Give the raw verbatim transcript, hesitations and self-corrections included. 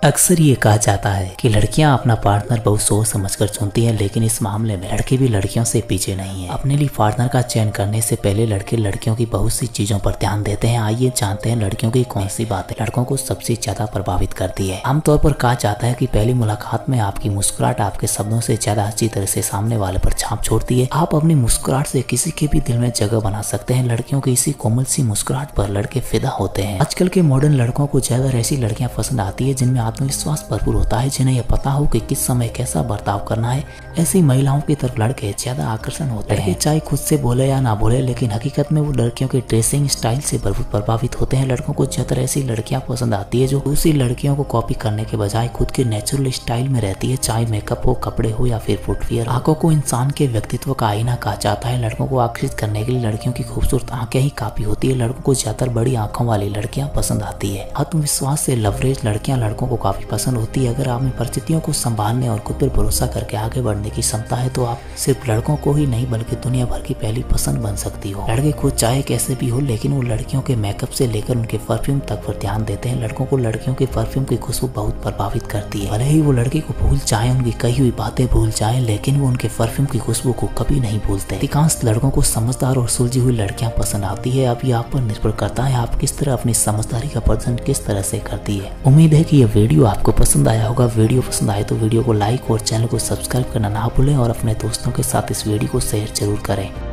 अक्सर ये कहा जाता है कि लड़कियां अपना पार्टनर बहुत सोच समझकर चुनती हैं, लेकिन इस मामले में लड़के भी लड़कियों से पीछे नहीं है। अपने लिए पार्टनर का चयन करने से पहले लड़के लड़कियों की बहुत सी चीजों पर ध्यान देते हैं। आइए जानते हैं लड़कियों की कौन सी बातें लड़कों को सबसे ज्यादा प्रभावित करती है। आमतौर पर कहा जाता है कि पहली मुलाकात में आपकी मुस्कुराहट आपके शब्दों से ज्यादा अच्छी तरह से सामने वाले पर छाप छोड़ती है। आप अपनी मुस्कुराहट से किसी के भी दिल में जगह बना सकते हैं। लड़कियों की इसी कोमल सी मुस्कुराहट पर लड़के फिदा होते हैं। आजकल के मॉडर्न लड़कों को ज्यादा ऐसी लड़कियां पसंद आती है जिनमें आत्मविश्वास भरपूर होता है, जिन्हें यह पता हो कि किस समय कैसा बर्ताव करना है। ऐसी महिलाओं की तरफ लड़के ज्यादा आकर्षण होते हैं। चाहे खुद से बोले या ना बोले, लेकिन हकीकत में वो लड़कियों के ड्रेसिंग स्टाइल से भरपूर प्रभावित होते हैं। लड़कों को ज्यादा ऐसी लड़कियां पसंद आती है जो दूसरी लड़कियों को कॉपी करने के बजाय खुद के नेचुरल स्टाइल में रहती है, चाहे मेकअप हो, कपड़े हो या फिर फुटवियर। आंखों को इंसान के व्यक्तित्व का आईना कहा जाता है। लड़कों को आकर्षित करने के लिए लड़कियों की खूबसूरत आंखें ही काफी होती है। लड़कों को ज्यादातर बड़ी आंखों वाली लड़कियां पसंद आती है। आत्मविश्वास से लवरेज लड़कियां लड़कों को काफी पसंद होती है। अगर आप में परिस्थितियों को संभालने और खुद पर भरोसा करके आगे बढ़ने की क्षमता है तो आप सिर्फ लड़कों को ही नहीं बल्कि दुनिया भर की पहली पसंद बन सकती हो। लड़के खुद चाहे कैसे भी हो, लेकिन वो लड़कियों के मेकअप से लेकर उनके परफ्यूम तक पर ध्यान देते हैं। लड़कों को लड़कियों के परफ्यूम की खुशबू बहुत प्रभावित करती है। भले ही वो लड़के को भूल जाए, उनकी कही हुई बातें भूल जाए, लेकिन वो उनके परफ्यूम की खुशबू को कभी नहीं भूलते। अधिकांश लड़कों को समझदार और सुलझी हुई लड़कियां पसंद आती है। अभी आप पर निर्भर करता है आप किस तरह अपनी समझदारी का प्रदर्शन किस तरह से करती है। उम्मीद है कि यह वीडियो आपको पसंद आया होगा। वीडियो पसंद आए तो वीडियो को लाइक और चैनल को सब्सक्राइब करना ना भूलें और अपने दोस्तों के साथ इस वीडियो को शेयर जरूर करें।